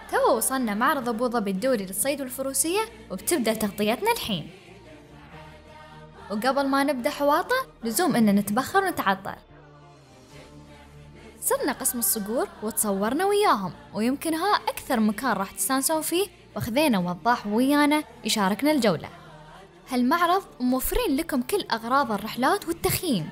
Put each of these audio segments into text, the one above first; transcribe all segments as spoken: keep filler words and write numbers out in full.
تو وصلنا معرض أبو ظبي الدولي للصيد والفروسية، وبتبدأ تغطيتنا الحين. وقبل ما نبدأ حواطة لزوم إن نتبخر ونتعطر. صرنا قسم الصقور وتصورنا وياهم، ويمكن ها أكثر مكان راح تستانسون فيه، وخذينا وضاح ويانا يشاركنا الجولة. هالمعرض موفرين لكم كل أغراض الرحلات والتخييم.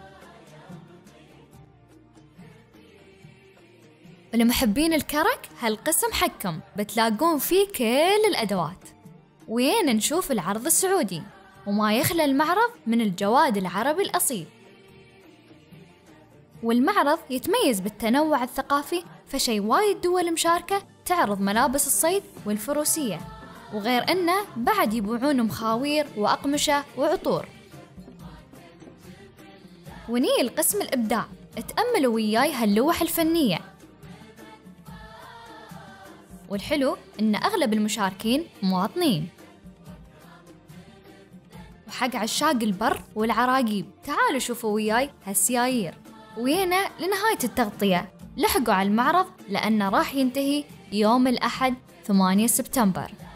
ولمحبين الكرك هالقسم حقكم بتلاقون فيه كل الأدوات. وين نشوف العرض السعودي، وما يخلى المعرض من الجواد العربي الأصيل. والمعرض يتميز بالتنوع الثقافي، فشي وايد دول مشاركة تعرض ملابس الصيد والفروسية، وغير أنه بعد يبيعون مخاوير وأقمشة وعطور. وني القسم الإبداع، اتأملوا وياي هاللوح الفنية. والحلو إن أغلب المشاركين مواطنين. وحق عشاق البر والعراقيب تعالوا شوفوا وياي هالسيايير. وينا لنهاية التغطية، لحقوا على المعرض لأنه راح ينتهي يوم الأحد ثمانية سبتمبر.